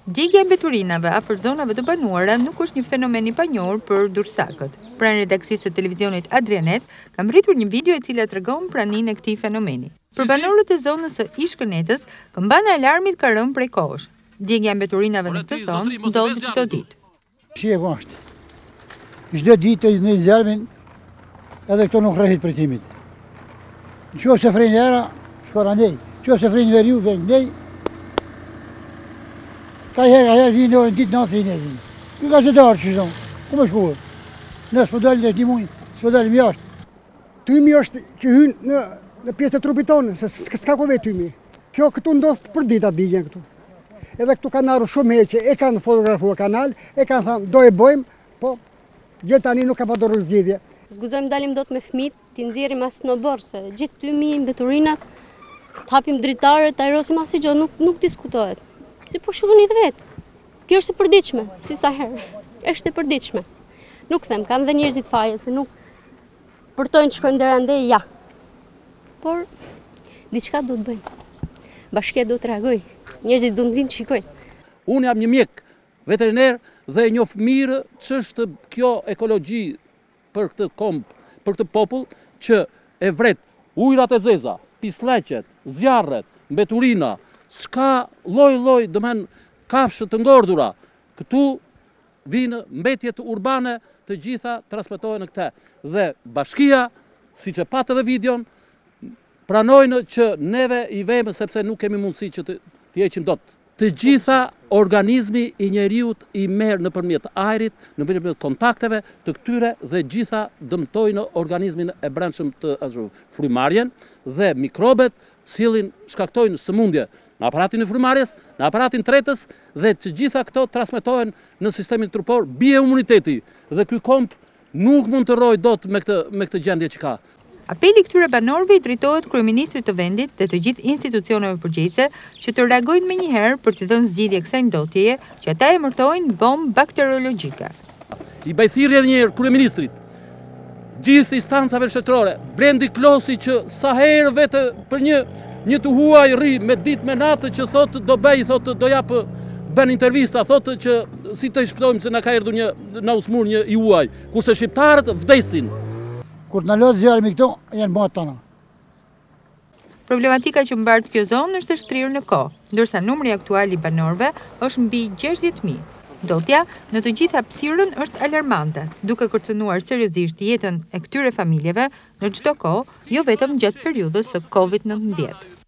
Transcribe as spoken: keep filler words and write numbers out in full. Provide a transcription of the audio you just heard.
Djegja e mbeturinave afër zonave të banuara nuk është një fenomen i panjohur për dursakët. Pranë redaksisë së televizionit Adrianet ka mbërritur një video e cila tregon praninë e këtij fenomeni. Për banorët e zonës së Ish-Kënetës, këmbana e alarmit ka rënë prej kohësh. Djegja e mbeturinave në këtë zonë ndodh çdo ditë. Si e vashtë. Çdo ditë në zjarmin edhe këto nuk rrehit për timit. Qo se frenë era, shkora nej. Qo se frenë veriu, vjen nej. Ka herë, ka herë vinë orën ditë natë i nezin. Kjo ka qëtarë që zonë, ku më shkuë? Nësë më dalë një mujnë, së më dalë më jashtë. Tymi është që hynë në, në pjesë të trupit tonë, se s'ka kove tymi. Kjo këtu ndodhë për ditat digjen këtu. Edhe këtu kanë arru shumë heqe, e kanë fotografuar kanal, e kanë thamë, do e bojmë, po gjithë tani nuk ka pa dorë zgjidhje. Zgudzojmë dalim do të me fmit, t'i nxjerrim as në borë, se gjithë tymi, mbeturinat, t'hapim dritarët, t'ajrosim as i gjë, nuk, nuk diskutohet. Si po shikoni dhe vetë, kjo është e përditshme, si sa herë, është e përditshme. Nuk them, kam dhe njerëzit faje, se nuk përtojnë që shkojnë dera ndej, ja. Por, diçka du të bëjnë, bashkia du të reagojnë, njerëzit du të vinë të shikojnë. Unë jam një mjek veteriner dhe njoh mirë ç'është kjo ekologji për këtë komp, për këtë popull që e vret ujërat e zeza, pisleqet, zjarret, mbeturina, s'ka loj-loj dëmen kafshë të ngordura. Këtu vinë mbetjet urbane të gjitha transmetohen në këte. Dhe bashkia, si që patë dhe videon, pranojnë që neve i veme sepse nuk kemi mundësi që të jeqim dot. Të gjitha organizmi i njeriut i merë në përmjet ajrit, në përmjet kontakteve të këtyre dhe gjitha dëmtojnë organizmin e brendshëm të frymarrjen dhe mikrobet cilin shkaktojnë sëmundje në aparatin e frymarrjes, në aparatin tretës dhe të gjitha këto transmetohen në sistemin trupor, bie imuniteti dhe ky komp nuk mund të rrojë dot me këtë me këtë gjendje që ka. Apeli këtyre banorëve i drejtohet kryeministrit të vendit dhe të gjithë institucioneve përgjegjëse që të reagojnë menjëherë për të dhënë zgjidhje kësaj ndotjeje që ata emërtojnë bombë bakteriologjike. I bëj thirrje një herë kryeministrit, gjithë instancave shtetërore, Blendi Klosi që sa herë vetë për një një të huaj rri me ditë me natë që thotë do bëj, thotë do japë bën intervista, thotë që si të shpëtojmë se na ka erdhur një na usmur një i huaj, kurse shqiptarët vdesin. Kur në lot zjarmi këto, janë bëhat tona. Problematika që mbartë kjo zonë është e shtrirë në kohë, ndërsa numri aktual i banorëve është mbi gjashtëdhjetë mijë. Ndotja në të gjithë hapësirën është alarmante, duke kërcënuar seriozisht jetën e këtyre familjeve në çdo kohë, jo vetëm gjatë periudhës së Covid nëntëmbëdhjetë.